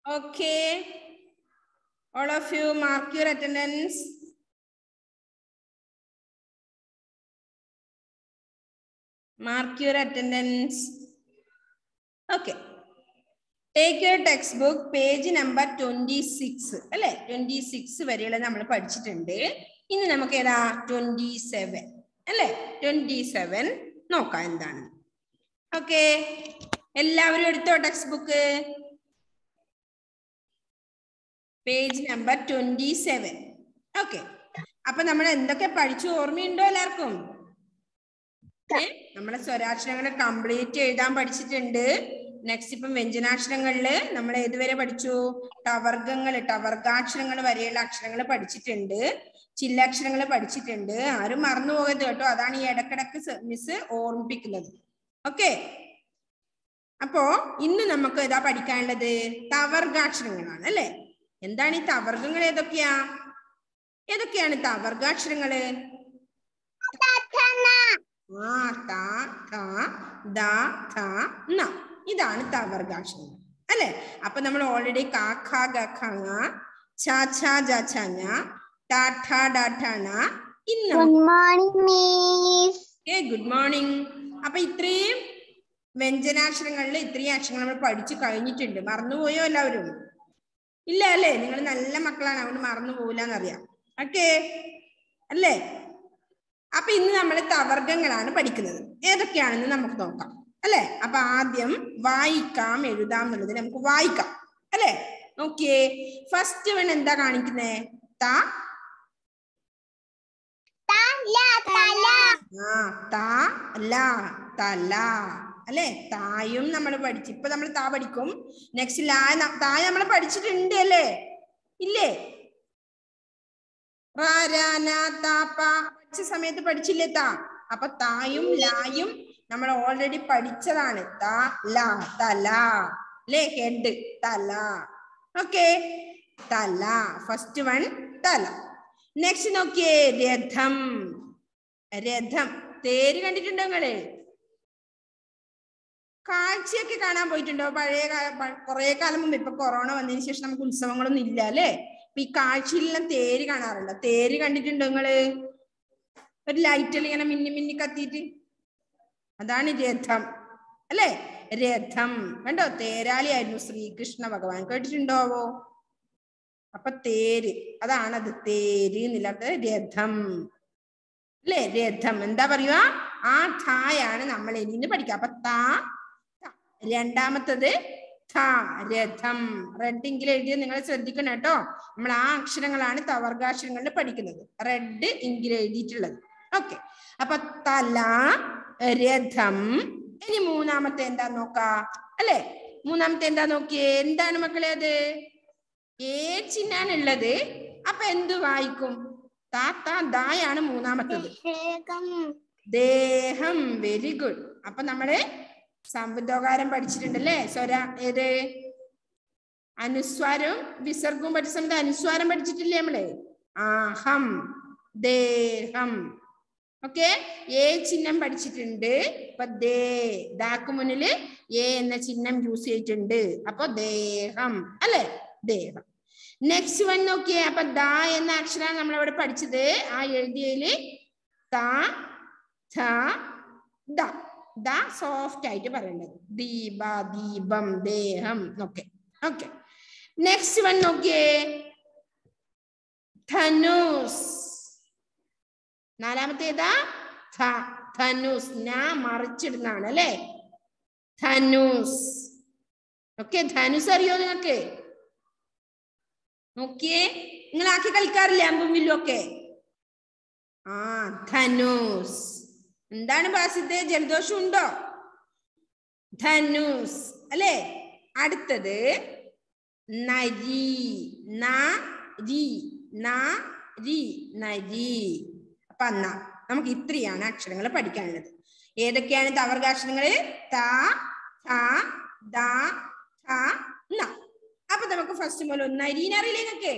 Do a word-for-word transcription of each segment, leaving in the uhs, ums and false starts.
Okay. All of you mark your attendance. Mark your attendance. Okay. Take your textbook, page number twenty-six. Alle, twenty-six vareyulla nammal padichittunde. Inni namakku edha twenty-seven. Alle, twenty-seven nokka endanu. Okay. Ellavarum edutho textbook. Page number twenty-seven. Okay. Appo nammal endokke padichu ormeyundo ellarkum? നമ്മളെ സ്വരാക്ഷരങ്ങൾ complete എഴുതാൻ പഠിച്ചിട്ടുണ്ട്. Next ഇപ്പം വ്യഞ്ജനാക്ഷരങ്ങളില് നമ്മൾ ഏതുവരെ പഠിച്ചു? ടവർഗങ്ങൾ ടവർഗാക്ഷരങ്ങൾ വരെയുള്ള അക്ഷരങ്ങൾ പഠിച്ചിട്ടുണ്ട്. ചില്ലക്ഷരങ്ങൾ പഠിച്ചിട്ടുണ്ട്. ആരും മറന്നു പോകരുത് കേട്ടോ. അതാണ് ഈ ഇടക്കിടക്ക് മിസ് ഓർമ്മിപ്പിക്കുന്നത്. ഓക്കെ. അപ്പോ ഇന്ന് നമുക്ക് ഏതാ പഠിക്കാനുള്ളത്? തവർഗാക്ഷരങ്ങളാണ് അല്ലെ. എന്താണ് ഈ തവർഗങ്ങൾ? ഏതൊക്കെയാ ഏതൊക്കെയാണ് തവർഗാക്ഷരങ്ങള്? ഇതാണ് തവർഗാക്ഷരങ്ങൾ അല്ലെ. അപ്പൊ നമ്മൾ ഓൾറെഡി കാഖ ഗഖങ്ങ ഛ ഛ ജ ഛ ഞ ട ഠ ഡ ഠ ണ. ഇന്ന് good morning miss. Okay, good morning. അപ്പൊ ഇത്രയും വ്യഞ്ജനാക്ഷരങ്ങളിൽ ഇത്രയും അക്ഷരങ്ങൾ നമ്മൾ പഠിച്ചു കഴിഞ്ഞിട്ടുണ്ട്. മറന്നുപോയോ എല്ലാവരും? ഇല്ല അല്ലേ? നിങ്ങൾ നല്ല മക്കളാണ്, അതുകൊണ്ട് മറന്നു പോകില്ലെന്നറിയാം. ഓക്കെ അല്ലേ? അപ്പൊ ഇന്ന് നമ്മൾ തവർഗങ്ങളാണ് പഠിക്കുന്നത്. ഏതൊക്കെയാണെന്ന് നമുക്ക് നോക്കാം അല്ലെ. അപ്പൊ ആദ്യം വായിക്കാം എഴുതാം എന്നുള്ളത് നമുക്ക് വായിക്കാം അല്ലെ. നോക്കിയേ, ഫസ്റ്റ് വൺ എന്താ കാണിക്കുന്നേ? ത തല അല്ലെ. തായും നമ്മൾ പഠിച്ചു. ഇപ്പൊ നമ്മൾ താ പഠിക്കും. നെക്സ്റ്റ് ലാ. തായ നമ്മൾ പഠിച്ചിട്ടുണ്ട് അല്ലേ? ഇല്ലേ? പഠിച്ച സമയത്ത് പഠിച്ചില്ലേ താ? അപ്പൊ തായും ലായും നമ്മൾ ഓൾറെഡി പഠിച്ചതാണ്. ത ല തല അല്ലേ. ഹെഡ് തല. ഓക്കെ, തല ഫസ്റ്റ് വൺ തല. നെക്സ്റ്റ് നോക്കിയേ, രഥം. രഥം തേര് കണ്ടിട്ടുണ്ടോ നിങ്ങള്? കാഴ്ചയൊക്കെ കാണാൻ പോയിട്ടുണ്ടോ? പഴയ കുറെ കാലം മുമ്പ്. ഇപ്പൊ കൊറോണ വന്നതിന് ശേഷം നമുക്ക് ഉത്സവങ്ങളൊന്നും ഇല്ല അല്ലെ. അപ്പൊ ഈ കാഴ്ചയിലെല്ലാം തേര് കാണാറുണ്ടോ? തേര് കണ്ടിട്ടുണ്ടോ നിങ്ങള്? ഒരു ലൈറ്റിൽ ഇങ്ങനെ മിന്നി മിന്നി കത്തിയിട്ട്, അതാണ് രഥം അല്ലെ. രഥം കണ്ടോ? തേരാളിയായിരുന്നു ശ്രീകൃഷ്ണ ഭഗവാൻ. കേട്ടിട്ടുണ്ടോവോ? അപ്പൊ തേര്, അതാണത്. തേര് എന്നില്ലാത്ത രഥം അല്ലെ. രഥം എന്താ പറയുക? ആ ഥായാണ് നമ്മൾ ഇനി പഠിക്കുക. അപ്പൊ താ. രണ്ടാമത്തത് ഥ, രഥം. റെഡ് എഴുതിയത് നിങ്ങൾ ശ്രദ്ധിക്കണം കേട്ടോ. നമ്മൾ ആ അക്ഷരങ്ങളാണ് തവർഗാക്ഷരങ്ങളിൽ പഠിക്കുന്നത്. റെഡ് ഇങ്കിൽ എഴുതിയിട്ടുള്ളത്. ഓക്കെ. അപ്പൊ തല, രഥം. ഇനി മൂന്നാമത്തെ എന്താ നോക്കാ അല്ലെ. മൂന്നാമത്തെ എന്താ നോക്കിയേ? എന്താണ് മക്കളെ അത്? ഏ ചിഹ്നാണുള്ളത്. അപ്പൊ എന്ത് വായിക്കും? താ താ ദായാണ് മൂന്നാമത്തത്. ദേഹം. Very good. അപ്പൊ നമ്മള് സംബന്ധോകാരം പഠിച്ചിട്ടുണ്ടല്ലേ. സ്വര ഏത്? അനുസ്വാരവും വിസർഗവും പഠിച്ച സമയത്ത് അനുസ്വാരം പഠിച്ചിട്ടില്ലേ നമ്മള്? ആഹം, ദേഹം. ഓക്കെ. ഏ ചിഹ്നം പഠിച്ചിട്ടുണ്ട്. അപ്പൊ ദേ, ദാക്ക് മുന്നില് ഏ എന്ന ചിഹ്നം യൂസ് ചെയ്തിട്ടുണ്ട്. അപ്പൊ ദേഹം അല്ലെ. ദേഹം. നെക്സ്റ്റ് വൺ നോക്കിയേ. അപ്പൊ ദ എന്ന അക്ഷരമാണ് നമ്മളവിടെ പഠിച്ചത്. ആ എഴുതിയതില് ത ഥ ദ. ദ സോഫ്റ്റ് ആയിട്ട് പറയേണ്ടത്. ദീപ, ദീപം, ദേഹം. Okay okay. നെക്സ്റ്റ് വൺ നോക്കിയേ. ധനുസ്. നാലാമത്തേതാ? ധ. ധനുസ്. ഞാൻ മറിച്ചിടുന്നതാണ് അല്ലെ. ധനുസ്. ഓക്കെ. ധനുസ് അറിയോ നിങ്ങൾക്ക്? നോക്കിയേ, നിങ്ങൾ ആക്കി കളിക്കാറില്ലേ അമ്പും വില്ലും ഒക്കെ? ആ, ധനുസ്. എന്താണ് ബാസിത്തെ? ജലദോഷം ഉണ്ടോ? ധനുസ് അല്ലെ. അടുത്തത് നരി. നരി. നരി. നരി. അപ്പൊ അന്ന നമുക്ക് ഇത്രയാണ് അക്ഷരങ്ങൾ പഠിക്കാനുള്ളത്. ഏതൊക്കെയാണ് തവർഗാക്ഷരങ്ങള്? ത, ഥ, ദ, ഥ, ന. അപ്പൊ നമുക്ക് ഫസ്റ്റ് മുതൽ നരീനറിയില്ലേ നിങ്ങൾക്ക്?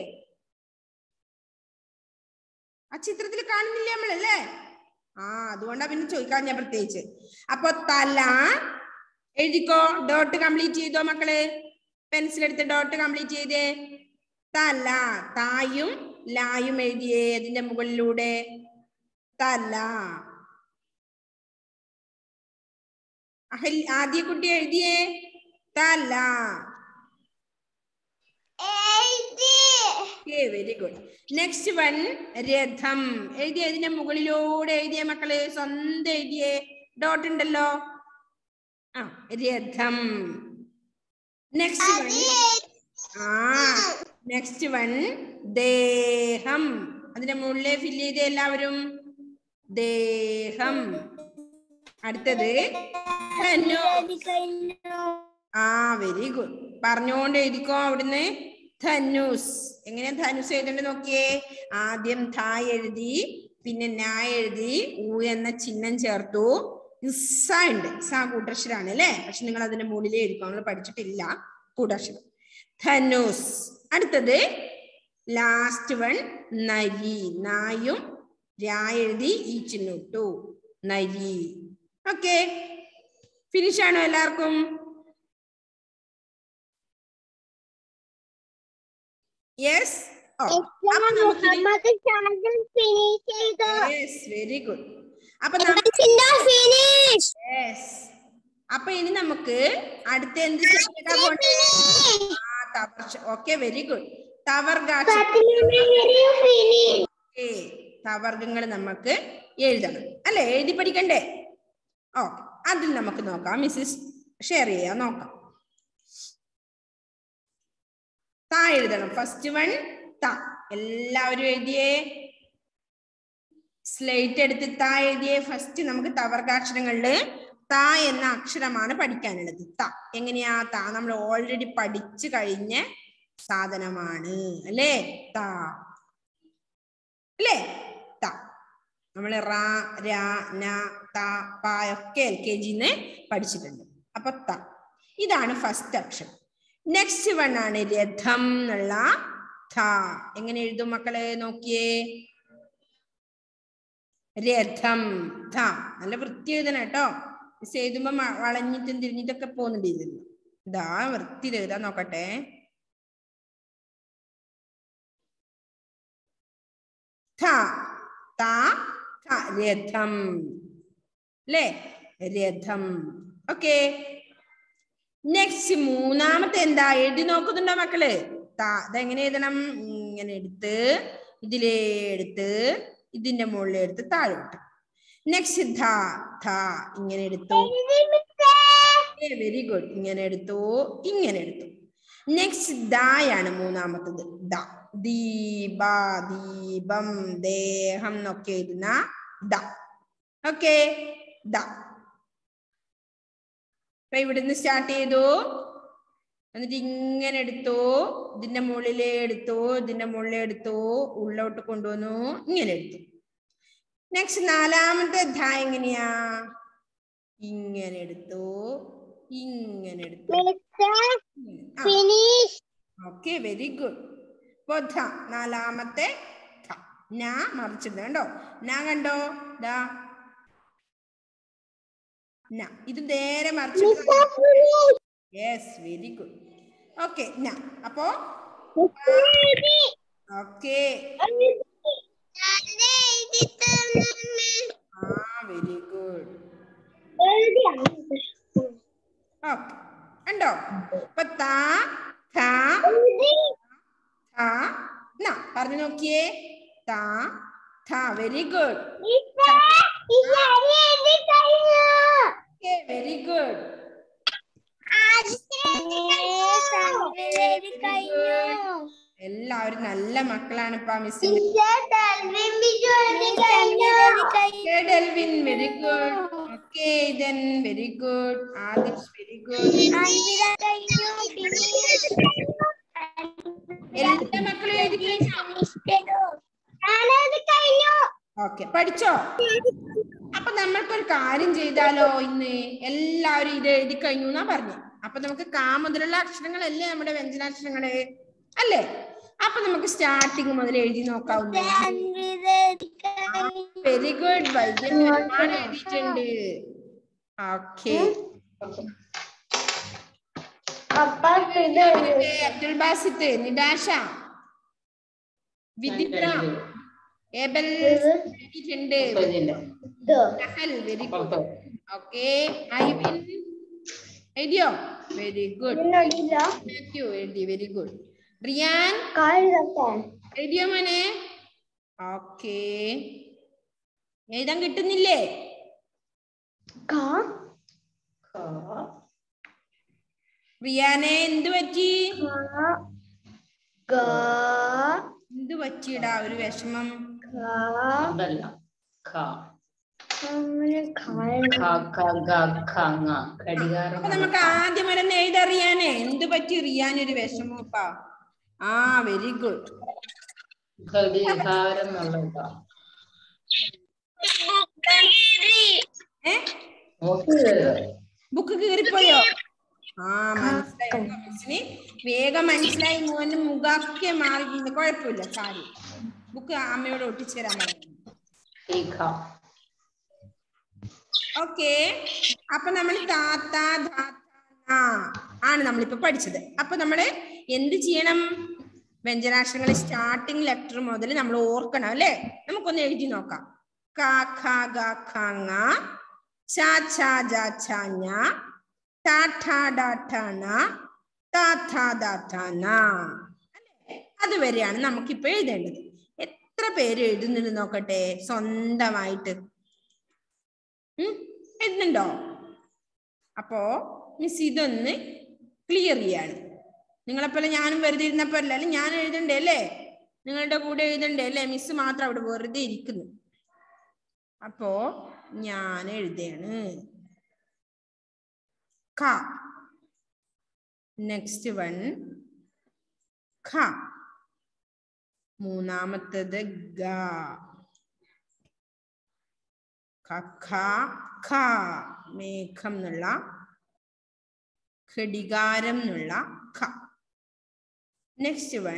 ആ ചിത്രത്തിൽ കാണുന്നില്ലേ നമ്മളല്ലേ? ആ, അതുകൊണ്ടാ പിന്നെ ചോദിക്കാൻ ഞാൻ പ്രത്യേകിച്ച്. അപ്പൊ തല എഴുതിക്കോ. ഡോട്ട് കംപ്ലീറ്റ് ചെയ്തോ മക്കള്? പെൻസിൽ എടുത്ത് ഡോട്ട് കംപ്ലീറ്റ് ചെയ്തേ. തല, തായും ലായും എഴുതിയേ അതിന്റെ മുകളിലൂടെ. തല. ആദ്യ കുട്ടി എഴുതിയേ തല. Very good. നെക്സ്റ്റ് വൺ രഥം. എഴുതിയ അതിന്റെ മുകളിലൂടെ എഴുതിയ മക്കളെ, സ്വന്തം എഴുതിയേ. ഡോട്ട് ഉണ്ടല്ലോ. ആ, രഥം. നെക്സ്റ്റ് വൺ ആ നെക്സ്റ്റ് വൺ ദേഹം. അതിന്റെ മുകളിലെ ഫില്ല് ചെയ്ത എല്ലാവരും. ദേഹം. അടുത്തത് ആ വെരി ഗുഡ്. പറഞ്ഞോണ്ട് എഴുതിക്കോ അവിടുന്ന്. ധനുസ്. എങ്ങനെയാ ധനുസ് എഴുതേണ്ട നോക്കിയേ. ആദ്യം ധ എഴുതി, പിന്നെ ന എഴുതി, ഊ എന്ന ചിഹ്നം ചേർത്തു. സ ഉണ്ട്. സ കൂട്ടക്ഷരാണ് അല്ലെ, പക്ഷെ നിങ്ങൾ അതിന്റെ മുകളിലേ എഴുതിക്കോ. നമ്മൾ പഠിച്ചിട്ടില്ല കൂട്ടക്ഷരം. ധനുസ്. അടുത്തത് ലാസ്റ്റ് വൺ നരി. നായും രാ എഴുതി ഈ ചിഹ്നം ഇട്ടു. നരി. ഓക്കെ, ഫിനിഷ് ആണോ എല്ലാവർക്കും? യെസ്. Very good. അപ്പൊ അപ്പൊ ഇനി നമുക്ക് അടുത്ത എന്ത് ചെയ്താ പോണ്ടേ? Okay, very good. തവർഗങ്ങൾ നമുക്ക് എഴുതണം അല്ലെ, എഴുതി പഠിക്കണ്ടേ? ഓക്കെ, അതിൽ നമുക്ക് നോക്കാം. മിസ്സിസ് ഷെയർ ചെയ്യാം, നോക്കാം. ത എഴുതണം. ഫസ്റ്റ് വൺ ത. എല്ലാവരും എഴുതിയേ. സ്ലേറ്റ് എടുത്ത് ത എഴുതിയേ. ഫസ്റ്റ് നമുക്ക് തവർഗാക്ഷരങ്ങളില് ത എന്ന അക്ഷരമാണ് പഠിക്കാനുള്ളത്. ത എങ്ങനെയാ? ത നമ്മൾ ഓൾറെഡി പഠിച്ചു കഴിഞ്ഞ സാധനമാണ് അല്ലേ? ത അല്ലേ? ത നമ്മള് റ, ര, ന, ത, പ ഒക്കെ എൽ കെ ജിന്ന് പഠിച്ചിട്ടുണ്ട്. അപ്പൊ ത ഇതാണ് ഫസ്റ്റ് അക്ഷരം. നെക്സ്റ്റ് വൺ ആണ് രഥം എന്നുള്ള ഥ. എങ്ങനെ എഴുതും മക്കളെ നോക്കിയേ. രഥം ഥ. നല്ല വൃത്തി എഴുതണം കേട്ടോ. മിസ് എഴുതുമ്പോ വളഞ്ഞിട്ടും തിരിഞ്ഞിട്ടൊക്കെ പോകുന്നുണ്ട്. ഇതിൽ ഇതാ വൃത്തി എഴുതാൻ നോക്കട്ടെ. ഥ ത ഥ രഥം അല്ലേ? രഥം. ഓക്കെ, നെക്സ്റ്റ് മൂന്നാമത്തെ എന്താ? എഴുതി നോക്കുന്നുണ്ടോ മക്കള്? ത. ഇതെങ്ങനെ എഴുതണം? ഇങ്ങനെ എടുത്ത് ഇതിലേ എടുത്ത് ഇതിന്റെ മുകളിൽ എടുത്ത് താഴോട്ട്. നെക്സ്റ്റ് ധ. ധ ഇങ്ങനെ എടുത്തു. Very good. ഇങ്ങനെ എടുത്തു, ഇങ്ങനെ എടുത്തു. നെക്സ്റ്റ് ദായാണ് മൂന്നാമത്തത്. ദ. ദീപ, ദീപം, ദേഹം എന്നൊക്കെ എഴുതുന്ന ദ. Okay, the. അപ്പൊ ഇവിടുന്ന് സ്റ്റാർട്ട് ചെയ്തു, എന്നിട്ട് ഇങ്ങനെ എടുത്തു, ഇതിന്റെ മുകളിലേ എടുത്തു, ഇതിന്റെ മുകളിലേ എടുത്തു, ഉള്ളോട്ട് കൊണ്ടുവന്നു, ഇങ്ങനെ എടുത്തു. നെക്സ്റ്റ് നാലാമത്തെ ധ എങ്ങനെയാ? ഇങ്ങനെ എടുത്തു, ഇങ്ങനെ എടുത്തു. Okay, very good. ഇപ്പൊ ധ നാലാമത്തെ ധ. ന മറിച്ചിടുന്ന കണ്ടോ? ന കണ്ടോ? ദാ ന. ഇത് നേരെ മറിച്ചിട്ട്. Yes, very good. ഓക്കെ, ന. അപ്പോ ഓക്കെ, ആ വെരി ഗുഡ്. ഓക്കെ, ഉണ്ടോ? അപ്പൊ ത ഥ ഥ ന. പറഞ്ഞു നോക്കിയേ. ത ഥ. Very good. Very good. എല്ലാവരും നല്ല മക്കളാണ്. ഇപ്പൊ മിസ്സിന്റെ Delvin very good. Okay, then very good. Adish very good. എല്ലാ മക്കളും എഴുതി കഴിഞ്ഞോ? ഓക്കെ, പഠിച്ചോ? അപ്പൊ നമ്മൾക്കൊരു കാര്യം ചെയ്താലോ? ഇന്ന് എല്ലാവരും ഇത് എഴുതി കഴിഞ്ഞു എന്നാ പറഞ്ഞു. അപ്പൊ നമുക്ക് കാ മുതലുള്ള അക്ഷരങ്ങളല്ലേ നമ്മുടെ വ്യഞ്ജനാക്ഷരങ്ങള് അല്ലേ? അപ്പൊ നമുക്ക് സ്റ്റാർട്ടിങ് മുതൽ എഴുതി നോക്കാവുന്ന. Very good. വൈദ്യം ഒരുപാട് എഴുതിയിട്ടുണ്ട്. ഓക്കെ, അബ്ദുൽ ബാസിത്ത്, നിഡാഷ, വിദിത്ര, ഏബൽ എഴുതിയിട്ടുണ്ട്. Very good. ഓക്കെ, ഐവിൻ എഴുതിയോ? Very good. മാത്യു എഴുതി. Very good. റിയാൻ എഴുതിയോ മോനെ? ഓക്കെ, എഴുതാൻ കിട്ടുന്നില്ലേ? റിയാനെ എന്ത് പറ്റി? എന്ത് പറ്റിയിടാ ഒരു വിഷമം? അപ്പൊ നമുക്ക് ആദ്യം വരെ എഴുതറിയാനേ എന്ത് പറ്റി റിയാൻ ഒരു വിഷമപ്പാ? ആ വെരി ഗുഡ്. ബുക്ക് കീറിപ്പോയോ? ആ മനസ്സിലായി. മിസ്സിന് വേഗം മനസ്സിലായി. മോന് മുഖമൊക്കെ മാറി. കുഴപ്പമില്ല, സാരി. ബുക്ക് അമ്മയോട് ഒട്ടിച്ചു തരാൻ പറഞ്ഞു. ഓക്കെ, അപ്പൊ നമ്മൾ താത്ത ധാത്ത ആണ് നമ്മളിപ്പോ പഠിച്ചത്. അപ്പൊ നമ്മള് എന്ത് ചെയ്യണം? വ്യഞ്ജനാക്ഷരങ്ങൾ സ്റ്റാർട്ടിങ് ലെറ്റർ മുതൽ നമ്മൾ ഓർക്കണം അല്ലെ? നമുക്കൊന്ന് എഴുതി നോക്കാം. ക ഖ ഗ ഘ ങ ച ഛ ജ ഛ ഞ ട ഠ ഡ ഠ ണ ത ഥ ദ ഥ ന. അതുവരെയാണ് നമുക്കിപ്പോ എഴുതേണ്ടത്. എത്ര പേര് എഴുതുന്നുണ്ട് നോക്കട്ടെ സ്വന്തമായിട്ട്? ഉം എഴുതുന്നുണ്ടോ? അപ്പോ മിസ് ഇതൊന്ന് ക്ലിയർ ചെയ്യാണ്. നിങ്ങളെപ്പോലെ ഞാനും വെറുതെ ഇരുന്നപ്പോ അല്ല, ഞാൻ എഴുതണ്ടേ അല്ലേ? നിങ്ങളുടെ കൂടെ എഴുതണ്ടേ അല്ലേ? മിസ് മാത്രം അവിടെ വെറുതെ ഇരിക്കുന്നു. അപ്പോ ഞാൻ എഴുതാണ്. ക. നെക്സ്റ്റ് വൺ ഖ. മൂന്നാമത്തത് ഗ. ഖ ഖ മേഘം എന്നുള്ള ഘടികാരം എന്നുള്ള ഖ. നെക്സ്റ്റ് വൺ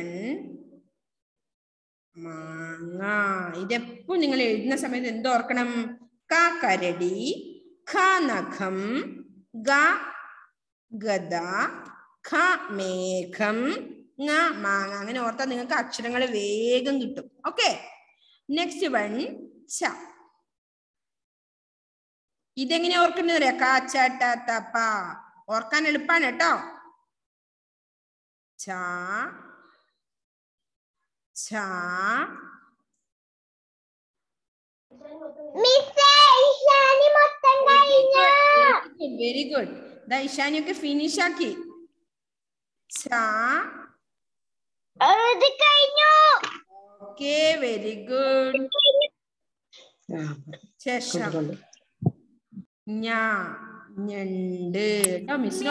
മാങ്ങ. ഇതെപ്പോ നിങ്ങൾ എഴുതുന്ന സമയത്ത് എന്തോർക്കണം? ക കരടി, ഖ നഖം, ഗ ഗദ, ഖ മേഘം, ങ മാങ്ങ. അങ്ങനെ ഓർത്താൽ നിങ്ങൾക്ക് അക്ഷരങ്ങൾ വേഗം കിട്ടും. ഓക്കെ, നെക്സ്റ്റ് വൺ ച. ഇതെങ്ങനെ ഓർക്കുന്നത് അറിയാം? ക ച ട ത പ. ഓർക്കാൻ എളുപ്പമാണ് കേട്ടോ. ച ഛ. Very good. ദാ ഇഷാനിയൊക്കെ ഫിനിഷ് ആക്കി. ഛ. Okay, very good. ശേഷം ഞാ ഞണ്ട് കേട്ടോ. മിസ്സിനോ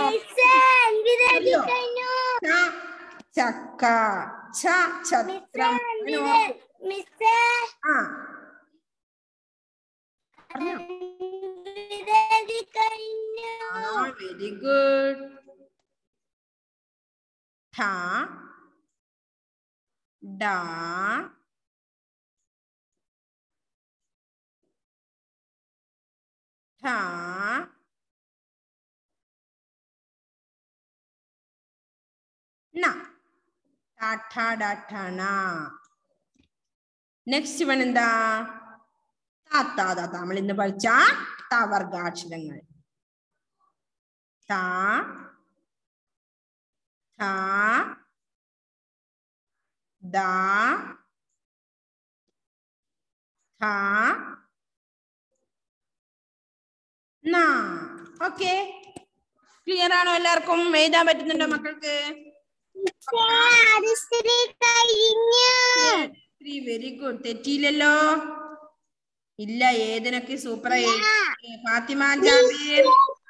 ചക്ക, ഛ ഛത്രം. ആ വെരി ഗുഡ്. ഠ ഡ ഠ ന. നെക്സ്റ്റ് വൺ എന്താ? താത്ത. താത്ത നമ്മൾ ഇന്ന് പഠിച്ച തവർഗാക്ഷരങ്ങൾ. ത ഥ ദ ഥ ന. ഓക്കെ, ക്ലിയർ ആണോ? എല്ലാവർക്കും എഴുതാൻ പറ്റുന്നുണ്ടോ മക്കൾക്ക്? Very good. തെറ്റിയില്ലല്ലോ? ഇല്ല, ഏതിനൊക്കെ സൂപ്പറായി. ഫാത്തിമ ജാബിർ.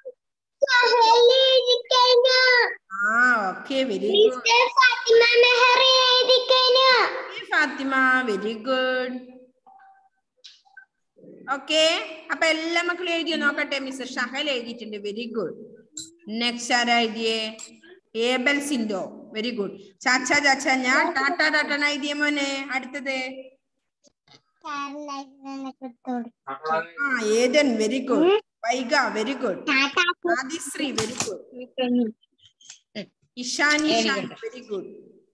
ആ okay, very good. Fathima very good. Okay, അപ്പൊ എല്ലാ മക്കളും എഴുതിയോ നോക്കട്ടെ? മിസ്റ്റർ ഷഹൽ എഴുതിയിട്ടുണ്ട്. Very good. നെക്സ്റ്റ് ആരാ എഴുതിയേ? ഏബൽ സിൻഡോ. Very good. ചാച്ച ചാച്ച ഞാൻ ടാറ്റ ടാറ്റ എഴുതിയ മോനെ. അടുത്തത് ആ Ethan. Very good. Vaiga very good. Adishree very good. Ishan Ishan very good.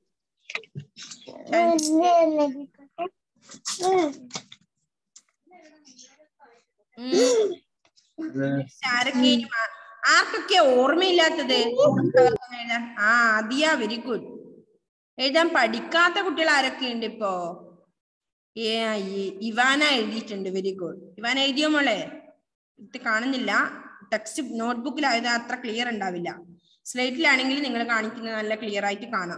ആരൊക്കെ ആർക്കൊക്കെ ഓർമ്മയില്ലാത്തത്? ആ ആദിയ വെരി ഗുഡ്. എഴുതാൻ പഠിക്കാത്ത കുട്ടികൾ ആരൊക്കെ ഉണ്ട് ഇപ്പോ? ഏ ഇവാന എഴുതിയിട്ടുണ്ട് വെരി ഗുഡ്. ഇവാന എഴുതിയോ മോളെ? ഇത് കാണുന്നില്ല, ടെക്സ്റ്റ് നോട്ട്ബുക്കിലായത് അത്ര ക്ലിയർ ഉണ്ടാവില്ല. സ്ലേറ്റിലാണെങ്കിൽ നിങ്ങൾ കാണിക്കുന്നത് നല്ല ക്ലിയർ ആയിട്ട് കാണാം.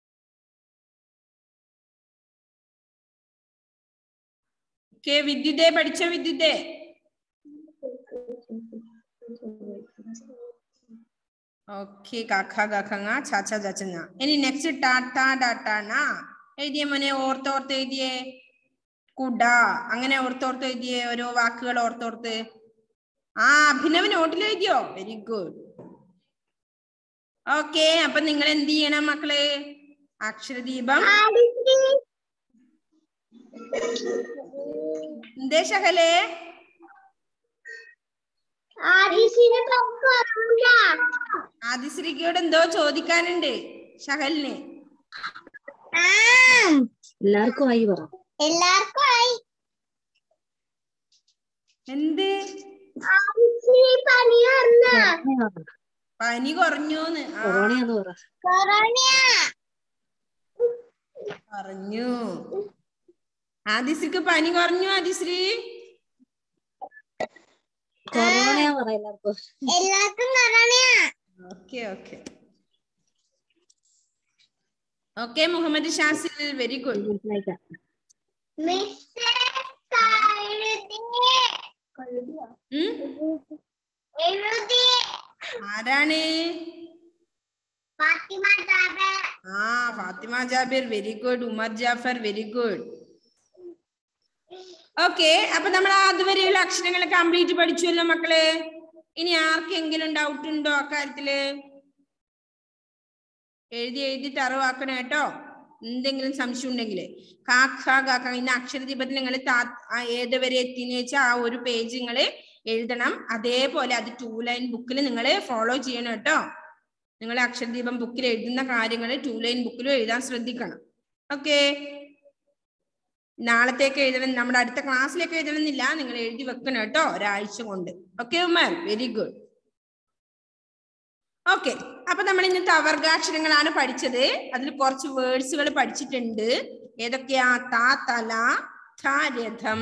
ഓക്കെ വിദ്യുതേ പഠിച്ചോ? വിദ്യുതേ ഓക്കെ. കാക്ക കാക്കങ്ങ ചാച്ച ചാച്ചങ്ങ. ഇനി നെക്സ്റ്റ് ടാറ്റ ഡാട്ടാണ എഴുതിയ മോനെ, ഓർത്തോർത്ത് എഴുതിയേ. കുട അങ്ങനെ ഓർത്തോർത്ത് എഴുതിയേ, ഓരോ വാക്കുകൾ ഓർത്തോർത്ത്. ആ അഭിനവ് നോട്ടിൽ എഴുതിയോ? Very good. ഓക്കെ അപ്പൊ നിങ്ങൾ എന്ത് ചെയ്യണം മക്കള്? അക്ഷരദീപം എന്തേ ശകലേ? ആദിശ്രീക്കോട് എന്തോ ചോദിക്കാനുണ്ട് ശകലിന്. എല്ലാവർക്കും ആയി പറ. എല്ലാവർക്കും ആയി. എന്ത് പനി പനി കുറഞ്ഞൂന്ന് പറഞ്ഞു. ആദിശ്രീക്ക് പനി കുറഞ്ഞു. ആദിശ്രീ എല്ലാവർക്കും okay okay okay. Muhammad Shazil very good. ആരാണ്? ആ Fathima Jabir very good. Umar Jafar very good. Okay അപ്പൊ നമ്മൾ അതുവരെയുള്ള അക്ഷരങ്ങൾ കംപ്ലീറ്റ് പഠിച്ചുവല്ലോ മക്കളെ. ഇനി ആർക്കെങ്കിലും ഡൗട്ട് ഉണ്ടോ അക്കാര്യത്തില്? എഴുതി എഴുതി തറവാക്കണം കേട്ടോ. എന്തെങ്കിലും സംശയം ഉണ്ടെങ്കിൽ കാക്ക കാക്ക ഇന്ന് അക്ഷരദീപത്തിൽ നിങ്ങൾ ഏത് വരെ എത്തിന്ന് വെച്ചാൽ ആ ഒരു പേജ് നിങ്ങൾ എഴുതണം. അതേപോലെ അത് ടൂ ലൈൻ ബുക്കിൽ നിങ്ങൾ ഫോളോ ചെയ്യണം കേട്ടോ. നിങ്ങൾ അക്ഷരദീപം ബുക്കിൽ എഴുതുന്ന കാര്യങ്ങൾ ടൂ ലൈൻ ബുക്കിലും എഴുതാൻ ശ്രദ്ധിക്കണം. ഓക്കെ നാളത്തേക്ക് എഴുതണം, നമ്മുടെ അടുത്ത ക്ലാസ്സിലേക്ക് എഴുതണമെന്നില്ല, നിങ്ങൾ എഴുതി വെക്കണം കേട്ടോ ഒരാഴ്ച കൊണ്ട്. Okay Ummar very good. Okay അപ്പൊ നമ്മൾ ഇന്നത്തെ അവർഗാക്ഷരങ്ങളാണ് പഠിച്ചത്. അതിൽ കുറച്ച് വേർഡ്സുകൾ പഠിച്ചിട്ടുണ്ട്. ഏതൊക്കെയാ? താ തല, ഥ രഥം.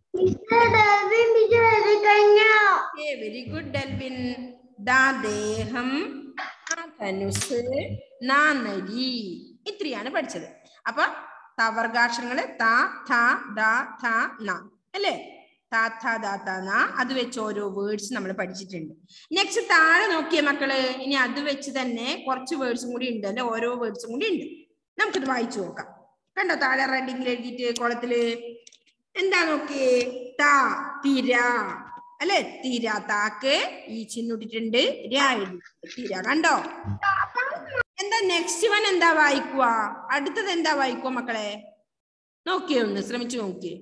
Very good Delvin. ദാ ദേഹം, ധനുസ്, നാ നരി. ഇത്രയാണ് പഠിച്ചത്. അപ്പൊ തവർഗാക്ഷരങ്ങള് താ ഥ ദ ഥ ന അല്ലേ? താ ഥ ദ ഥ ന അത് വെച്ച് ഓരോ വേർഡ്സ് നമ്മൾ പഠിച്ചിട്ടുണ്ട്. നെക്സ്റ്റ് താഴെ നോക്കിയ മക്കള്, ഇനി അത് വെച്ച് തന്നെ കുറച്ച് വേർഡ്സും കൂടി ഉണ്ട് അല്ലെ? ഓരോ വേർഡ്സും കൂടി ഉണ്ട്. നമുക്കിത് വായിച്ചു നോക്കാം. കണ്ടോ താഴെ റെഡിങ്ങിൽ എഴുതിയിട്ട് കുളത്തില് എന്താ നോക്കിയേ? താ തിര അല്ലെ? തിര താക്ക് ഈ ചിന്നിട്ടിട്ടുണ്ട്. തിര കണ്ടോ? എന്താ നെക്സ്റ്റ് വൺ എന്താ വായിക്കുക? അടുത്തത് എന്താ വായിക്കുക മക്കളെ? നോക്കിയേ, ഒന്ന് ശ്രമിച്ചു നോക്കിയേ.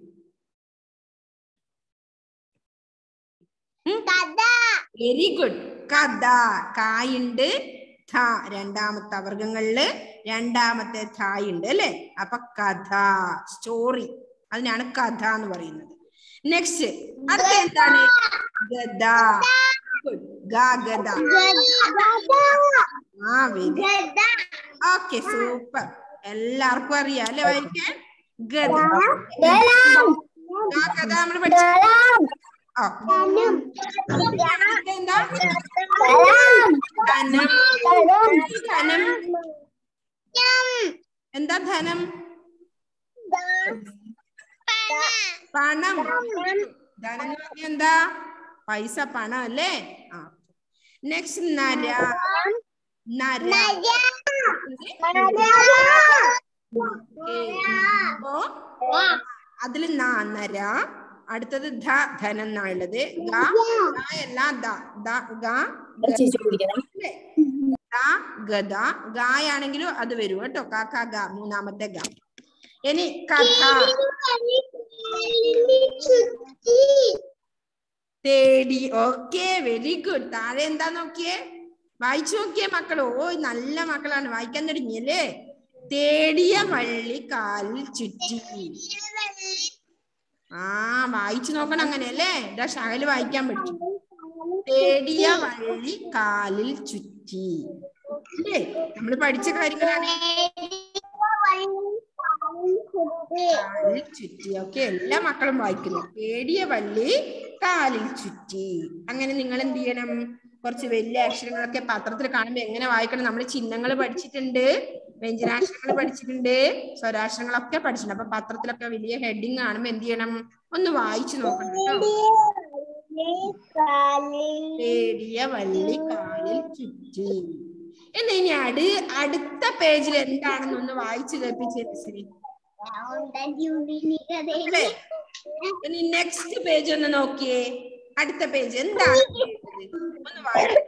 Very good. കഥ കായുണ്ട്. ഥ രണ്ടാമത്തെ വർഗങ്ങളില് രണ്ടാമത്തെ ഥായ് ഉണ്ട് അല്ലെ? അപ്പൊ കഥ സ്റ്റോറി, അതിനാണ് കഥ എന്ന് പറയുന്നത്. നെക്സ്റ്റ് അടുത്ത എന്താണ്? ഗദ. ഗദ. ആ വെരി ഓക്കെ സൂപ്പർ. എല്ലാവർക്കും അറിയാം അല്ലെ വായിക്കാൻ? ഗദ. കഥ നമ്മൾ പഠിച്ചു. എന്താ ധനം? പണം. ധനം എന്ന് പറഞ്ഞാൽ എന്താ? പൈസ, പണം അല്ലേ? ആ നെക്സ്റ്റ് നര. നര അതില് നര. അടുത്തത് ധ ധനം എന്നുള്ളത്. ഗദ ഗായാണെങ്കിലും അത് വരും കേട്ടോ. കാക്ക ഗ മൂന്നാമത്തെ ഗ. ഇനി കഥ തേടി. Okay very good. താഴെ എന്താ നോക്കിയേ? വായിച്ചു നോക്കിയേ മക്കള്. ഓ നല്ല മക്കളാണ്, വായിക്കാൻ തുടങ്ങിയല്ലേ. തേടിയ വള്ളി കാലിൽ ചുറ്റി. ആ വായിച്ചു നോക്കണം അങ്ങനെയല്ലേ. ഇതാ ഷഹല് വായിക്കാൻ പഠിച്ചു. തേടിയ വള്ളി കാലിൽ ചുറ്റി അല്ലേ, നമ്മൾ പഠിച്ച കാര്യങ്ങളാണ്. കാലിൽ ചുറ്റി. ഓക്കെ, എല്ലാ മക്കളും വായിക്കുന്നു. തേടിയ വള്ളി കാലിൽ ചുറ്റി. അങ്ങനെ നിങ്ങൾ എന്ത് ചെയ്യണം, കുറച്ച് വലിയ അക്ഷരങ്ങളൊക്കെ പത്രത്തിൽ കാണുമ്പോ എങ്ങനെ വായിക്കണം. നമ്മൾ ചിഹ്നങ്ങൾ പഠിച്ചിട്ടുണ്ട്, വ്യഞ്ജനാക്ഷരങ്ങൾ പഠിച്ചിട്ടുണ്ട്, സ്വരാക്ഷരങ്ങളൊക്കെ പഠിച്ചിട്ടുണ്ട്. അപ്പൊ പത്രത്തിലൊക്കെ വലിയ ഹെഡിങ് കാണുമ്പോ എന്ത് ചെയ്യണം, ഒന്ന് വായിച്ചു നോക്കണം കേട്ടോ. തേടിയ വള്ളി കാലിൽ ചുറ്റി. എന്നാ ഇനി അട് അടുത്ത പേജിൽ എന്താണെന്ന് ഒന്ന് വായിച്ചു കേൾപ്പിച്ചേ മിസ്സിന്. ഇനി നെക്സ്റ്റ് പേജ് ഒന്ന് നോക്കിയേ. അടുത്ത പേജ് എന്താണ് ഒന്ന് വായിച്ചു.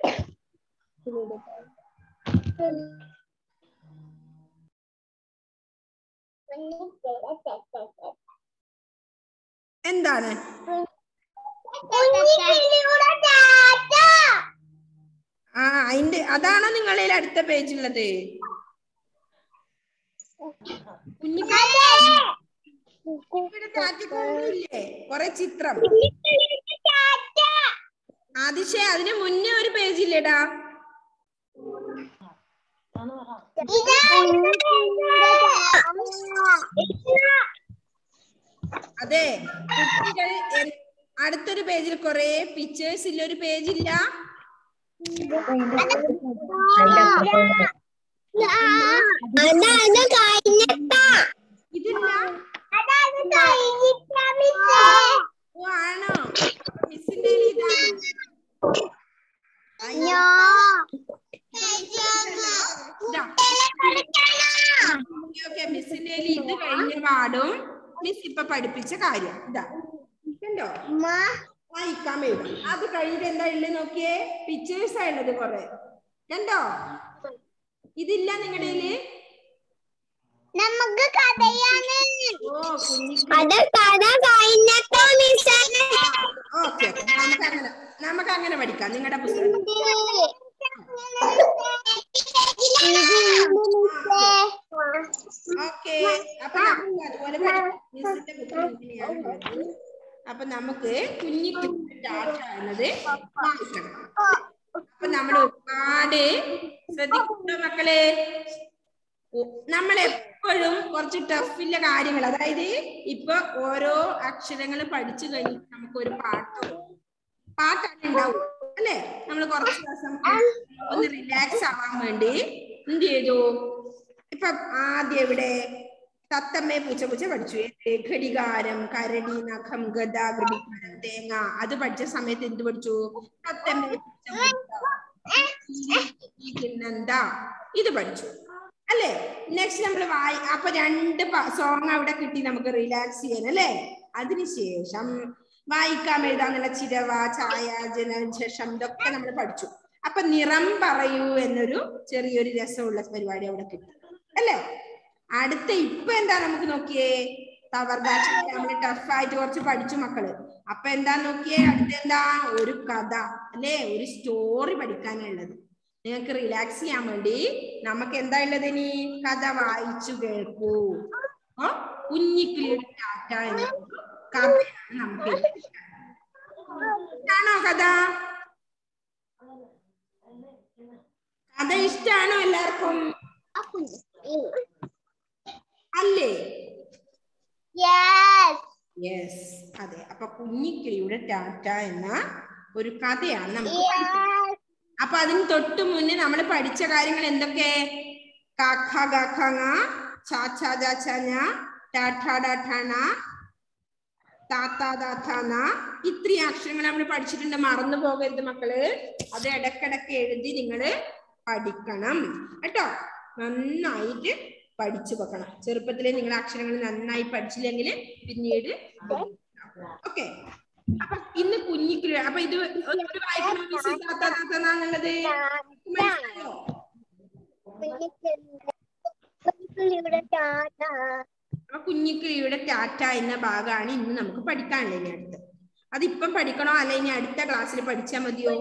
എന്താണ്? ആ അതിന്റെ അതാണോ നിങ്ങളിൽ അടുത്ത പേജുള്ളത്? കുഞ്ഞില്ലേ കൊറേ ചിത്രം. അതിശേ അതിന് മുന്നേ ഒരു പേജില്ലേടാ. അതെ കുട്ടികൾ അടുത്തൊരു പേജിൽ കൊറേ പിക്ചേഴ്സ് ഇല്ല, ഒരു പേജില്ല. ഇതില്ല. ഓ ആണോ, മിസ്സിന്റെ ഇതാണ്. മിസ്സിന്റെ ഇത് കഴിഞ്ഞ പാടും മിസ് ഇപ്പൊ പഠിപ്പിച്ച കാര്യം ഇതാ കണ്ടോ, വായിക്കാൻ വേണ്ടി. അത് കഴിഞ്ഞിട്ട് എന്താ ഉള്ളത് നോക്കിയേ, പിക്ചേഴ്സ് ആ ഉള്ളത് കൊറേ കണ്ടോ. ഇതില്ല നിങ്ങളുടെ നമുക്ക് കഥയാണ്. ഓ അത് കഥ കഴിഞ്ഞിട്ടോ മിസ്സേ. ഓക്കെ നമുക്ക് അങ്ങനെ നമുക്ക് അങ്ങനെ പഠിക്കാം നിങ്ങളുടെ പുസ്തകം. ഓക്കെ അപ്പൊ നമുക്ക് അതുപോലെ മിസ്സിന്റെ പുസ്തകം ഇങ്ങനെയാണ് ഉള്ളത്. അപ്പൊ നമുക്ക് കുഞ്ഞിക്ക് എന്നത് വായിക്കണം. അപ്പൊ നമ്മൾ ഒരുപാട് ശ്രദ്ധിക്കുന്ന മക്കളെ, നമ്മൾ എപ്പോഴും കുറച്ച് ടഫില്ല കാര്യങ്ങൾ, അതായത് ഇപ്പൊ ഓരോ അക്ഷരങ്ങൾ പഠിച്ചു കഴിഞ്ഞിട്ട് നമുക്ക് ഒരു പാട്ടോ പാട്ടാണ് ഉണ്ടാവും അല്ലെ. നമ്മൾ കുറച്ച് ദിവസം ഒന്ന് റിലാക്സ് ആവാൻ വേണ്ടി എന്ത് ചെയ്തു, ഇപ്പൊ ആദ്യം ഇവിടെ തത്തമ്മയെ പൂച്ച പൂച്ച പഠിച്ചു. ഘടികാരം, കരടി, നഖം, ഗദ, ഘടികാരം, തേങ്ങ. അത് പഠിച്ച സമയത്ത് എന്ത് പഠിച്ചു, തത്തമ്മയെ പിന്നെന്താ ഇത് പഠിച്ചു അല്ലേ. നെക്സ്റ്റ് നമ്മൾ വായി അപ്പൊ രണ്ട് സോങ് അവിടെ കിട്ടി നമുക്ക് റിലാക്സ് ചെയ്യാൻ അല്ലേ. അതിനുശേഷം വായിക്കാൻ എഴുതാന്നുള്ള ചിരവ, ഛായ, ജനൽ, ശേഷം ഇതൊക്കെ നമ്മൾ പഠിച്ചു. അപ്പൊ നിറം പറയൂ എന്നൊരു ചെറിയൊരു രസമുള്ള പരിപാടി അവിടെ കിട്ടി അല്ലേ. അടുത്ത ഇപ്പൊ എന്താ നമുക്ക് നോക്കിയേ, തവർദാക്ഷ നമ്മൾ ടഫായിട്ട് കുറച്ച് പഠിച്ചു മക്കള്. അപ്പൊ എന്താ നോക്കിയേ, അടുത്ത എന്താ, ഒരു കഥ അല്ലേ, ഒരു സ്റ്റോറി പഠിക്കാനുള്ളത്. നിങ്ങൾക്ക് റിലാക്സ് ചെയ്യാൻ വേണ്ടി നമുക്ക് എന്താ ഉള്ളത്, ഇനി കഥ വായിച്ചു കേൾക്കൂ. ഓ കുഞ്ഞിക്കിളിയുടെ ടാറ്റ എന്ന കഥയാണ് നമുക്ക്. ഇഷ്ടാണോ കഥ? കഥ ഇഷ്ടാണോ എല്ലാവർക്കും? അല്ലേ? യെസ് അതെ. അപ്പൊ കുഞ്ഞിക്കിളിയുടെ ടാറ്റ എന്ന ഒരു കഥയാണ് നമുക്ക് പഠിക്കുന്നത്. അപ്പൊ അതിന് തൊട്ട് മുന്നേ നമ്മൾ പഠിച്ച കാര്യങ്ങൾ എന്തൊക്കെ, കാഖ ഗാഖ ചാച്ച ചാച്ച ടാഠ ഡാഠ താത്ത ദാഥ ഇത്രയും അക്ഷരങ്ങൾ നമ്മൾ പഠിച്ചിട്ടുണ്ട്. മറന്നു പോകരുത് മക്കള്, അത് ഇടക്കിടക്ക് എഴുതി നിങ്ങള് പഠിക്കണം കേട്ടോ. നന്നായിട്ട് പഠിച്ചു വെക്കണം. ചെറുപ്പത്തിലെ നിങ്ങൾ അക്ഷരങ്ങൾ നന്നായി പഠിച്ചില്ലെങ്കിൽ പിന്നീട് ഓക്കെ. അപ്പൊ ഇന്ന് കുഞ്ഞിക്കിളി, അപ്പൊ ഇത് ഒരു വായിക്കണോ മിസ്, താത്ത താത്ത എന്നുള്ളത് മനസ്സിലായോ? അപ്പൊ കുഞ്ഞിക്കിളിയുടെ ടാറ്റ എന്ന ഭാഗമാണ് ഇന്ന് നമുക്ക് പഠിക്കാനുള്ളത്. അടുത്ത് അതിപ്പം പഠിക്കണോ അല്ലെ ഇനി അടുത്ത ക്ലാസ്സിൽ പഠിച്ചാ മതിയോ?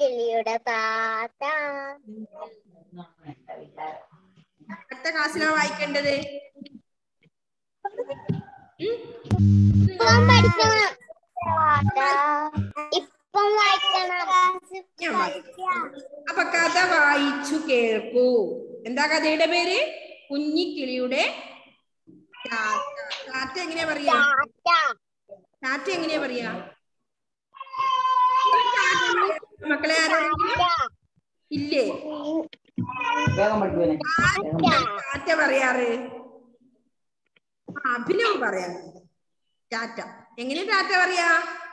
അടുത്ത ക്ലാസ്സിലാണ് വായിക്കേണ്ടത്. അപ്പൊ കഥ വായിച്ചു കേൾക്കൂ. എന്താ കഥയുടെ പേര്? കുഞ്ഞിക്കിളിയുടെ ടാറ്റ. ടാറ്റ എങ്ങനെയാ പറയാ? ടാറ്റ എങ്ങനെയാ പറയാ മക്കളെ? ആരോടെങ്കിലും ഇല്ലേ ടാറ്റ പറയാറ്? അഭിനവ് പറയാറുണ്ട് ടാറ്റ. എങ്ങനെയാ ടാറ്റ പറയാ?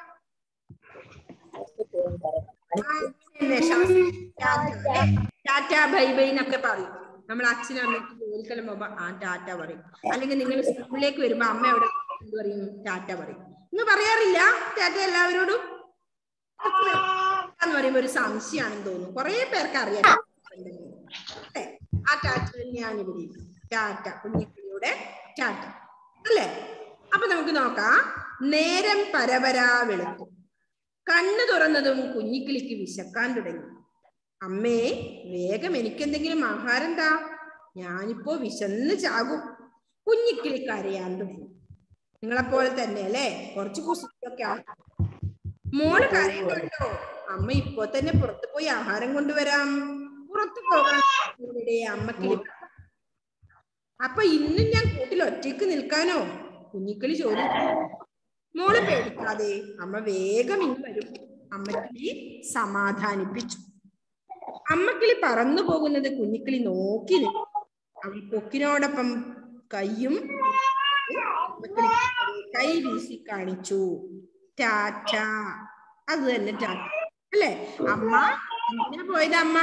ടാറ്റ ബൈ ബൈ എന്നൊക്കെ പറയും. നമ്മൾ അച്ഛനും അമ്മയ്ക്ക് ജോലിക്കെല്ലാം പോകുമ്പോ ആ ടാറ്റ പറയും. അല്ലെങ്കിൽ നിങ്ങൾ സ്കൂളിലേക്ക് വരുമ്പോ അമ്മ അവിടെ എന്ത് പറയും? ടാറ്റ പറയും. നിങ്ങൾ പറയാറില്ല ടാറ്റ എല്ലാവരോടും? എന്ന് പറയുമ്പോ ഒരു സംശയമാണെന്ന് തോന്നുന്നു. കുറെ പേർക്ക് അറിയാം ആ ടാറ്റ തന്നെയാണ് ഇവിടെ. ടാറ്റ, കുഞ്ഞിക്കിളിയുടെ ടാറ്റ അല്ലേ? അപ്പൊ നമുക്ക് നോക്കാം. നേരം പരപരാ വെളുത്തു. കണ്ണു തുറന്നതും കുഞ്ഞിക്കിളിക്ക് വിശക്കാൻ തുടങ്ങി. അമ്മേ, വേഗം എനിക്കെന്തെങ്കിലും ആഹാരം താ, ഞാനിപ്പോ വിശന്ന് ചാകും. കുഞ്ഞിക്കിളി കരയാൻ തുടങ്ങി. നിങ്ങളെപ്പോലെ തന്നെ അല്ലേ? കുറച്ച് കുസൃതിയൊക്കെ ആണ്. മോള് കരയുന്നുണ്ടോ? അമ്മ ഇപ്പോ തന്നെ പുറത്തു പോയി ആഹാരം കൊണ്ടുവരാം. പുറത്തു പോകാൻ അമ്മക്കിളി. അപ്പൊ ഇന്നും ഞാൻ കൂട്ടിൽ ഒറ്റയ്ക്ക് നിൽക്കാനോ? കുഞ്ഞിക്കിളി ചോദിച്ചു. മോള് പേടിക്കാതെ, അമ്മ വേഗം ഇന്ന് വരും. അമ്മക്കിളി സമാധാനിപ്പിച്ചു. അമ്മക്കിളി പറന്നു പോകുന്നത് കുഞ്ഞിക്കിളി നോക്കി നിന്നു. അവൾ കൊക്കിനോടൊപ്പം കൈയും കൈ വീശി കാണിച്ചു. ടാറ്റ. അത് തന്നെ ടാറ്റ അല്ലേ? അമ്മ എന്തിനാ പോയത്? അമ്മ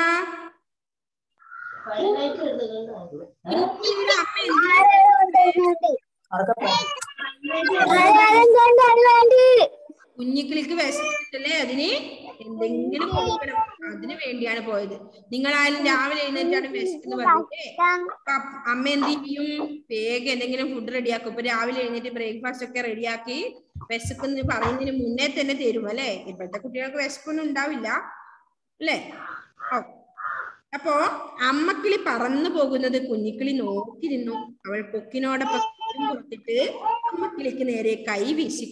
കുഞ്ഞിക്കിളിക്ക് വിശന്നിട്ടല്ലേ അതിന് എന്തെങ്കിലും കൊടുക്കണം, അതിന് വേണ്ടിയാണ് പോയത്. നിങ്ങളായാലും രാവിലെ എഴുന്നേറ്റാണ് വിശക്കെന്ന് പറഞ്ഞിട്ടേ അമ്മ എന്ത് ചെയ്യും? വേഗം എന്തെങ്കിലും ഫുഡ് റെഡിയാക്കും. ഇപ്പൊ രാവിലെ എഴുന്നേറ്റ് ബ്രേക്ക്ഫാസ്റ്റ് ഒക്കെ റെഡിയാക്കി വിശക്കെന്ന് പറയുന്നതിന് മുന്നേ തന്നെ തരും അല്ലെ? ഇപ്പോഴത്തെ കുട്ടികൾക്ക് വിശപ്പൊന്നും ഉണ്ടാവില്ല അല്ലേ? അപ്പോ അമ്മക്കിളി പറന്നു പോകുന്നത് കുഞ്ഞിക്കിളി നോക്കി നിന്നു. അവൾ കൊക്കിനോടൊപ്പം പുറത്തിട്ട് അമ്മക്കിളിക്ക് നേരെ കൈ വീശി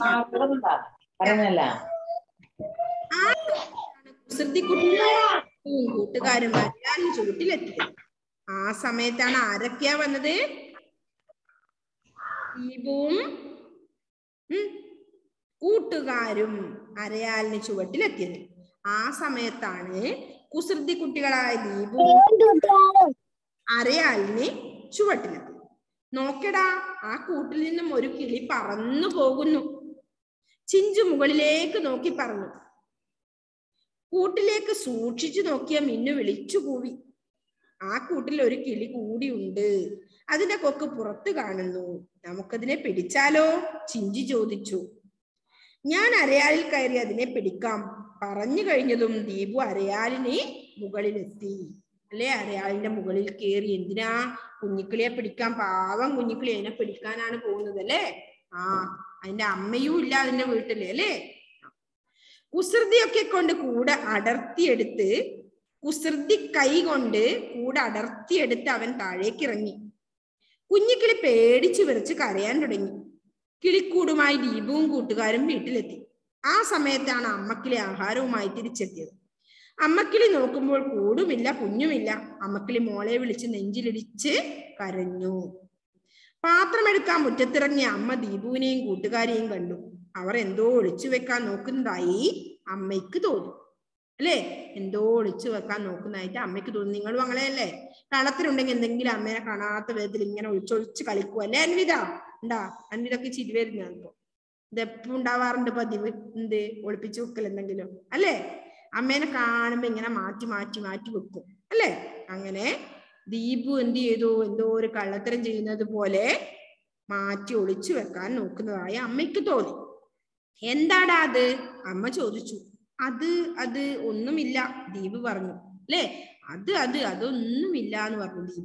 കൂട്ടുകാരൻ വരാൻ ചൂട്ടിലെത്തിയത്. ആ സമയത്താണ് ആരൊക്കെയാ വന്നത്? ദീപുവും കൂട്ടുകാരും അരയാലിന് ചുവട്ടിലെത്തിയത്. ആ സമയത്താണ് കുസൃതി കുട്ടികളായ ദീപുവും അരയാലിന് ചുവട്ടിലെത്തി. നോക്കടാ, ആ കൂട്ടിൽ നിന്നും ഒരു കിളി പറന്നു പോകുന്നു. ചിഞ്ചു മുകളിലേക്ക് നോക്കി പറഞ്ഞു. കൂട്ടിലേക്ക് സൂക്ഷിച്ചു നോക്കിയ മിന്നു വിളിച്ചു കൂവി. ആ കൂട്ടിൽ ഒരു കിളി കൂടിയുണ്ട്. അതിന്റെ കൊക്ക് പുറത്തു കാണുന്നു. നമുക്കതിനെ പിടിച്ചാലോ? ചിഞ്ചു ചോദിച്ചു. ഞാൻ അരയാലിൽ കയറി അതിനെ പിടിക്കാം. പറഞ്ഞു കഴിഞ്ഞതും ദീപു അരയാലിന് മുകളിലെത്തി അല്ലെ? അരയാലിന്റെ മുകളിൽ കയറി. എന്തിനാ? കുഞ്ഞിക്കിളിയെ പിടിക്കാൻ. പാവം കുഞ്ഞിക്കിളി, അതിനെ പിടിക്കാനാണ് പോകുന്നത് അല്ലേ? ആ, അതിന്റെ അമ്മയും ഇല്ല അതിന്റെ വീട്ടില് അല്ലേ? കുസൃതിയൊക്കെ കൊണ്ട് കൂടെ അടർത്തിയെടുത്ത് കുസൃതി കൈ കൊണ്ട് കൂടെ അടർത്തിയെടുത്ത് അവൻ താഴേക്ക് ഇറങ്ങി. കുഞ്ഞിക്കിളി പേടിച്ചു വിറച്ച് കരയാൻ തുടങ്ങി. കിളിക്കൂടുമായി ദീപുവും കൂട്ടുകാരും വീട്ടിലെത്തി. ആ സമയത്താണ് അമ്മക്കിളി ആഹാരവുമായി തിരിച്ചെത്തിയത്. അമ്മക്കിളി നോക്കുമ്പോൾ കൂടുമില്ല കുഞ്ഞുമില്ല. അമ്മക്കിളി മോളെ വിളിച്ച് നെഞ്ചിലിടിച്ച് കരഞ്ഞു. പാത്രമെടുക്കാൻ മുറ്റത്തിറങ്ങിയ അമ്മ ദീപുവിനെയും കൂട്ടുകാരെയും കണ്ടു. അവർ എന്തോ ഒളിച്ചു വെക്കാൻ നോക്കുന്നതായി അമ്മയ്ക്ക് തോന്നി അല്ലേ? എന്തോ ഒളിച്ചു വെക്കാൻ നോക്കുന്നതായിട്ട് അമ്മയ്ക്ക് തോന്നി. നിങ്ങളും അങ്ങനെയല്ലേ? കളത്തിലുണ്ടെങ്കിൽ എന്തെങ്കിലും അമ്മേനെ കാണാത്ത വിധത്തിൽ ഇങ്ങനെ ഒളിച്ചൊളിച്ച് കളിക്കുക അല്ലേ? അൻവിത ഉണ്ടാ? അൻവിതൊക്കെ ചിരി വരുന്നതാണ് ഇപ്പൊ. ഇതെപ്പോ ഉണ്ടാവാറുണ്ട് പതിവ്. എന്ത് ഒളിപ്പിച്ചു വെക്കൽ എന്തെങ്കിലും അല്ലേ? അമ്മേനെ കാണുമ്പോ ഇങ്ങനെ മാറ്റി മാറ്റി മാറ്റി വെക്കും അല്ലേ? അങ്ങനെ ദീപു എന്ത് ചെയ്തു? എന്തോ ഒരു കള്ളത്തരം ചെയ്യുന്നത് പോലെ മാറ്റി ഒളിച്ചു വെക്കാൻ നോക്കുന്നതായി അമ്മയ്ക്ക് തോന്നി. എന്താടാ അത്? അമ്മ ചോദിച്ചു. അത് അത് ഒന്നുമില്ല, ദീപു പറഞ്ഞു അല്ലേ? അത് അത് അതൊന്നുമില്ല എന്ന് പറഞ്ഞു ദീപു.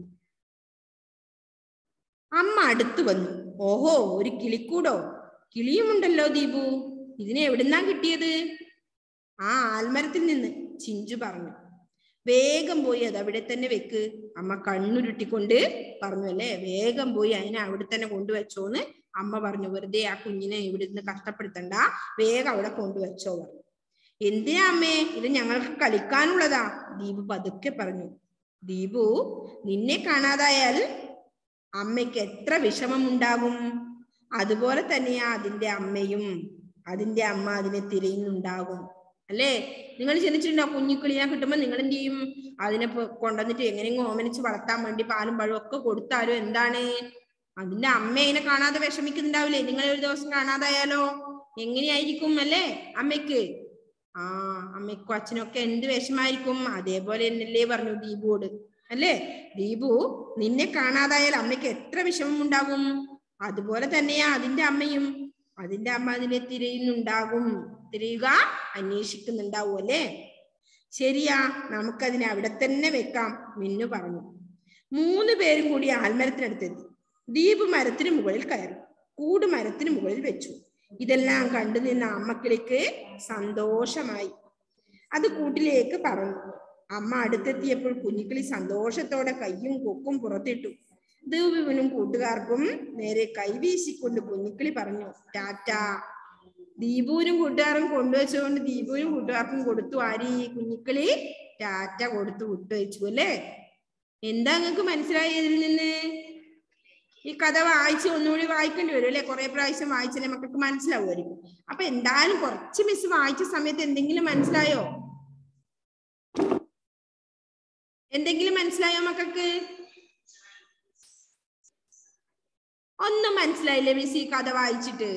അമ്മ അടുത്തു വന്നു. ഓഹോ, ഒരു കിളിക്കൂടോ? കിളിയുമുണ്ടല്ലോ ദീപു. ഇതിനെ എവിടുന്നാ കിട്ടിയത്? ആ ആൽമരത്തിൽ നിന്ന്. ചിഞ്ചു പറഞ്ഞു. വേഗം പോയി അത് അവിടെ തന്നെ വെക്ക്. അമ്മ കണ്ണുരുട്ടിക്കൊണ്ട് പറഞ്ഞു അല്ലേ, വേഗം പോയി അതിനെ അവിടെ തന്നെ കൊണ്ടുവച്ചോന്ന് അമ്മ പറഞ്ഞു. വെറുതെ ആ കുഞ്ഞിനെ ഇവിടുന്ന് കഷ്ടപ്പെടുത്തണ്ട, വേഗം അവിടെ കൊണ്ടുവച്ചോ പറഞ്ഞു. എന്തിനാ അമ്മേ? ഇത് ഞങ്ങൾക്ക് കളിക്കാനുള്ളതാ, ദീപു പതുക്കെ പറഞ്ഞു. ദീപു, നിന്നെ കാണാതായാൽ അമ്മയ്ക്ക് എത്ര വിഷമം ഉണ്ടാകും, അതുപോലെ തന്നെയാ അതിന്റെ അമ്മയും. അതിന്റെ അമ്മ അതിനെ തിരയുന്നുണ്ടാകും അല്ലേ? നിങ്ങൾ ചിന്തിച്ചിട്ടുണ്ടോ? കുഞ്ഞിക്കിളിയെ കിട്ടുമ്പോ നിങ്ങൾ എന്ത് ചെയ്യും? അതിനെ കൊണ്ടുവന്നിട്ട് എങ്ങനെയെങ്കിലും ഓമനിച്ച് വളർത്താൻ വേണ്ടി പാലും പഴവും ഒക്കെ കൊടുത്താലും എന്താണ്, അതിന്റെ അമ്മ അതിനെ കാണാതെ വിഷമിക്കുന്നുണ്ടാവില്ലേ? നിങ്ങൾ ഒരു ദിവസം കാണാതായാലോ എങ്ങനെയായിരിക്കും അല്ലേ അമ്മയ്ക്ക്? ആ അമ്മയ്ക്കും അച്ഛനൊക്കെ എന്ത് വിഷമായിരിക്കും. അതേപോലെ എന്നല്ലേ പറഞ്ഞു ദീപുവോട് അല്ലേ? ദീപു, നിന്നെ കാണാതായാൽ അമ്മയ്ക്ക് എത്ര വിഷമം ഉണ്ടാകും, അതുപോലെ തന്നെയാ അതിന്റെ അമ്മയും. അതിന്റെ അമ്മ അതിനെ തിരയുന്നുണ്ടാകും. തിരയുക, അന്വേഷിക്കുന്നുണ്ടാവും അല്ലേ? ശരിയാ, നമുക്കതിനെ അവിടെ തന്നെ വെക്കാം, മിന്നു പറഞ്ഞു. മൂന്ന് പേരും കൂടി ആൽമരത്തിനടുത്തെത്തി. ദീപു മരത്തിന് മുകളിൽ കയറി, കൂട് മരത്തിന് മുകളിൽ വെച്ചു. ഇതെല്ലാം കണ്ടു നിന്ന അമ്മക്കിളിക്ക് സന്തോഷമായി. അത് കൂട്ടിലേക്ക് പറന്നു. അമ്മ അടുത്തെത്തിയപ്പോൾ കുഞ്ഞിക്കിളി സന്തോഷത്തോടെ കയ്യും കൊക്കും പുറത്തിട്ടു. ദീപുവിനും കൂട്ടുകാർക്കും നേരെ കൈവീശിക്കൊണ്ട് കുഞ്ഞിക്കിളി പറഞ്ഞു ടാറ്റാ. ദീപുവിനും കൂട്ടുകാരും കൊണ്ടുവച്ചുകൊണ്ട് ദീപുവിനും കൂട്ടുകാർക്കും കൊടുത്തു. ആരി? കുഞ്ഞിക്കിളി ടാറ്റ കൊടുത്തു വിട്ടുവച്ചു അല്ലേ? എന്താ നിങ്ങൾക്ക് മനസ്സിലായി ഇതിൽ നിന്ന്? ഈ കഥ വായിച്ച് ഒന്നുകൂടി വായിക്കേണ്ടി വരും അല്ലെ? കുറെ പ്രാവശ്യം വായിച്ചാലേ മക്കൾക്ക് മനസ്സിലാവുമായിരിക്കും. അപ്പൊ എന്തായാലും കുറച്ച് മിസ് വായിച്ച സമയത്ത് എന്തെങ്കിലും മനസ്സിലായോ? എന്തെങ്കിലും മനസ്സിലായോ മക്കൾക്ക്? ഒന്നും മനസ്സിലായില്ലേ മിസ് ഈ കഥ വായിച്ചിട്ട്?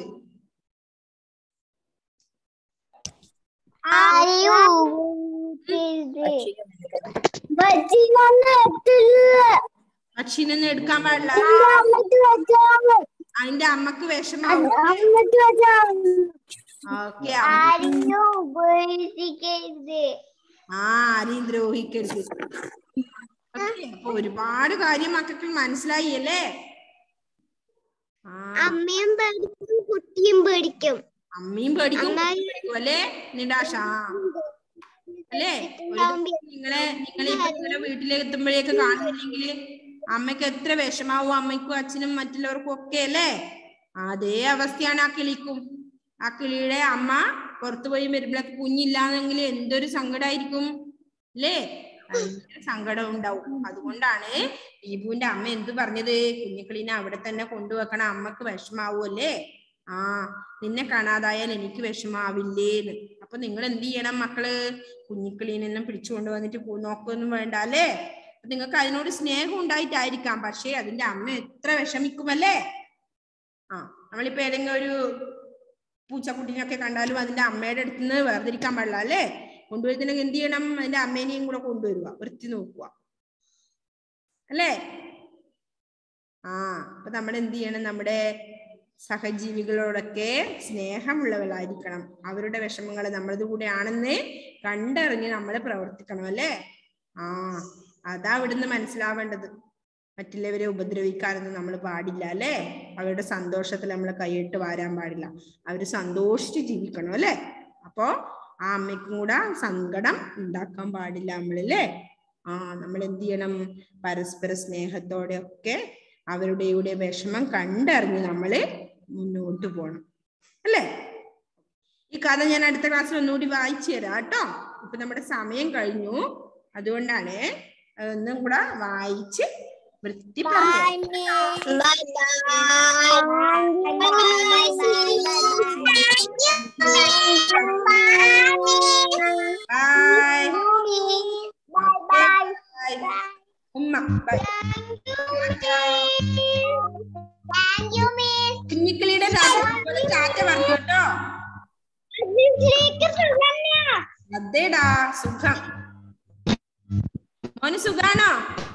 പക്ഷിനൊന്നും എടുക്കാൻ പാടില്ല, അതിന്റെ അമ്മക്ക് വിഷമാവും. ഓക്കെ, ആ ആരെയും ദ്രോഹിക്കരുത്. അപ്പൊ ഒരുപാട് കാര്യം മക്കൾക്ക് മനസ്സിലായി അല്ലേ? അമ്മയും പേടിക്കും കുട്ടിയും പേടിക്കും. അമ്മയും പേടിക്കും അല്ലേ നിടാഷ? അല്ലേ? നിങ്ങളെ നിങ്ങളെ നിങ്ങളെ വീട്ടിലേക്ക് എത്തുമ്പോഴേക്ക് കാണുന്നില്ലെങ്കിൽ അമ്മയ്ക്ക് എത്ര വിഷമാവും, അമ്മയ്ക്കും അച്ഛനും മറ്റുള്ളവർക്കും ഒക്കെ അല്ലേ? അതേ അവസ്ഥയാണ് ആ കിളിക്കും. ആ കിളിയുടെ അമ്മ പുറത്തു പോയി വരുമ്പോഴേക്ക് കുഞ്ഞില്ലാന്നെങ്കിൽ എന്തൊരു സങ്കടമായിരിക്കും അല്ലേ? സങ്കടം ഉണ്ടാവും. അതുകൊണ്ടാണ് ദീപുവിന്റെ അമ്മ എന്ത് പറഞ്ഞത്? കുഞ്ഞിക്കിളിനെ അവിടെ തന്നെ കൊണ്ടുവെക്കണം, അമ്മക്ക് വിഷമാവും അല്ലേ? ആ നിന്നെ കാണാതായാൽ എനിക്ക് വിഷമാവില്ലേന്ന്. അപ്പൊ നിങ്ങൾ എന്ത് ചെയ്യണം മക്കള്? കുഞ്ഞിക്കിളീനെല്ലാം പിടിച്ചു കൊണ്ടുവന്നിട്ട് നോക്കൊന്നും വേണ്ട അല്ലേ? നിങ്ങൾക്ക് അതിനോട് സ്നേഹം ഉണ്ടായിട്ടായിരിക്കാം, പക്ഷെ അതിന്റെ അമ്മ എത്ര വിഷമിക്കുമല്ലേ? ആ നമ്മളിപ്പോ ഏതെങ്കിലും ഒരു പൂച്ചക്കുട്ടീനൊക്കെ കണ്ടാലും അതിന്റെ അമ്മയുടെ അടുത്ത് നിന്ന് വേർതിരിക്കാൻ പാടില്ല അല്ലേ? കൊണ്ടുവരുന്നെങ്കിൽ എന്ത് ചെയ്യണം? അതിന്റെ അമ്മേനെയും കൂടെ കൊണ്ടുവരിക, വൃത്തി നോക്കുക അല്ലേ? ആ അപ്പൊ നമ്മൾ എന്ത് ചെയ്യണം? നമ്മുടെ സഹജീവികളോടൊക്കെ സ്നേഹമുള്ളവരായിരിക്കണം. അവരുടെ വിഷമങ്ങൾ നമ്മളത് കൂടെ ആണെന്ന് കണ്ടറിഞ്ഞ് നമ്മൾ പ്രവർത്തിക്കണം അല്ലേ? ആ അതാ ഇവിടുന്ന് മനസ്സിലാവേണ്ടത്. മറ്റുള്ളവരെ ഉപദ്രവിക്കാനൊന്നും നമ്മൾ പാടില്ല അല്ലേ? അവരുടെ സന്തോഷത്തിൽ നമ്മൾ കൈയിട്ട് വാരാൻ പാടില്ല. അവര് സന്തോഷിച്ച് ജീവിക്കണം അല്ലേ? അപ്പോ ആ അമ്മയ്ക്കും കൂടെ സങ്കടം ഉണ്ടാക്കാൻ പാടില്ല നമ്മളല്ലേ? ആ നമ്മൾ എന്ത് ചെയ്യണം? പരസ്പര സ്നേഹത്തോടെ ഒക്കെ അവരുടെ ഇവിടെ വിഷമം കണ്ടറിഞ്ഞ് നമ്മള് മുന്നോട്ട് പോണം അല്ലേ? ഈ കഥ ഞാൻ അടുത്ത ക്ലാസ്സിൽ ഒന്നുകൂടി വായിച്ചു തരാം കേട്ടോ. ഇപ്പൊ നമ്മുടെ സമയം കഴിഞ്ഞു, അതുകൊണ്ടാണ് ഒന്നും കൂടെ വായിച്ച് വൃത്തി പറഞ്ഞു. ഉമ്മ കുഞ്ഞിക്കിളിയുടെ ചാറ്റ പറഞ്ഞു കേട്ടോ. അതേടാ സുഖം. മോന് സുഖാണോ?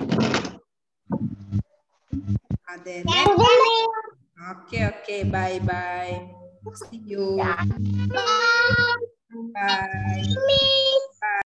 അതെ. Okay okay bye bye. See you. Bye.